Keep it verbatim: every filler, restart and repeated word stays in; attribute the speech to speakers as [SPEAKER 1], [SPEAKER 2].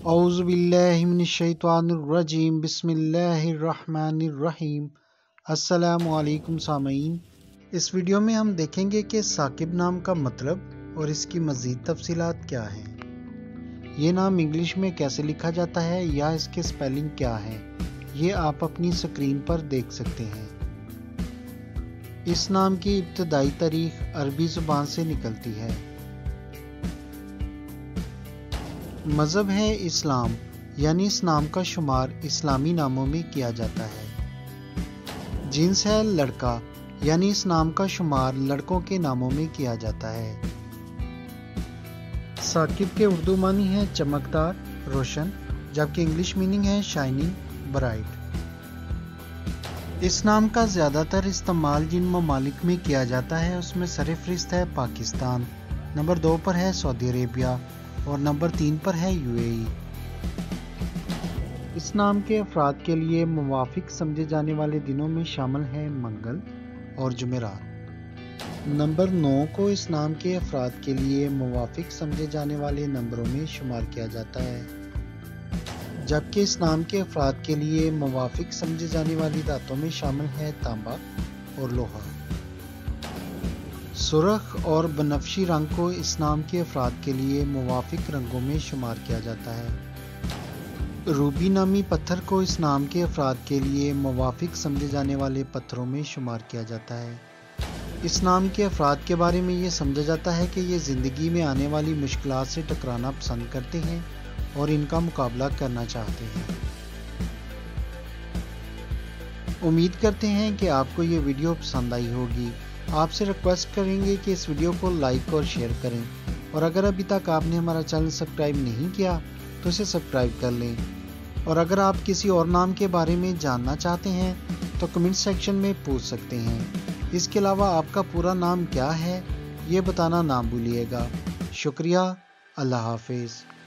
[SPEAKER 1] اعوذ باللہ من الشیطان الرجیم بسم اللہ الرحمن الرحیم۔ السلام علیکم سامعین، اس ویڈیو میں ہم دیکھیں گے کہ ثاقب نام کا مطلب اور اس کی مزید تفصیلات کیا ہیں، یہ نام انگلش میں کیسے لکھا جاتا ہے یا اس کے سپیلنگ کیا ہے، یہ آپ اپنی سکرین پر دیکھ سکتے ہیں۔ اس نام کی ابتدائی تاریخ عربی زبان سے نکلتی ہے۔ مذہب ہے اسلام، یعنی اس نام کا شمار اسلامی ناموں میں کیا جاتا ہے۔ جنس ہے لڑکا، یعنی اس نام کا شمار لڑکوں کے ناموں میں کیا جاتا ہے۔ ثاقب کے اردو معنی ہے چمکدار، روشن، جبکہ انگلش میننگ ہے شائننگ، برائٹ۔ اس نام کا زیادہ تر استعمال جن ممالک میں کیا جاتا ہے اس میں سرفہرست ہے پاکستان، نمبر دو پر ہے سعودی عربیہ اور نمبر تین پر ہے یو اے ای۔ اس نام کے افراد کے لیے موافق سمجھے جانے والے دنوں میں شامل ہیں منگل اور جمعرات۔ نمبر نو کو اس نام کے افراد کے لیے موافق سمجھے جانے والے نمبروں میں شمار کیا جاتا ہے، جبکہ اس نام کے افراد کے لیے موافق سمجھے جانے والی دھاتوں میں شامل ہے تانبا اور لوہا۔ سرخ اور بنفشی رنگ کو اس نام کے افراد کے لیے موافق رنگوں میں شمار کیا جاتا ہے۔ روبی نامی پتھر کو اس نام کے افراد کے لیے موافق سمجھے جانے والے پتھروں میں شمار کیا جاتا ہے۔ اس نام کے افراد کے بارے میں یہ سمجھا جاتا ہے کہ یہ زندگی میں آنے والی مشکلات سے ٹکرانا پسند کرتے ہیں اور ان کا مقابلہ کرنا چاہتے ہیں۔ امید کرتے ہیں کہ آپ کو یہ ویڈیو پسند آئی ہوگی۔ آپ سے ریکویسٹ کریں گے کہ اس ویڈیو کو لائک اور شیئر کریں، اور اگر ابھی تک آپ نے ہمارا چینل سبسکرائب نہیں کیا تو اسے سبسکرائب کر لیں، اور اگر آپ کسی اور نام کے بارے میں جاننا چاہتے ہیں تو کمنٹ سیکشن میں پوچھ سکتے ہیں۔ اس کے علاوہ آپ کا پورا نام کیا ہے یہ بتانا نہ بھولیے گا۔ شکریہ، اللہ حافظ۔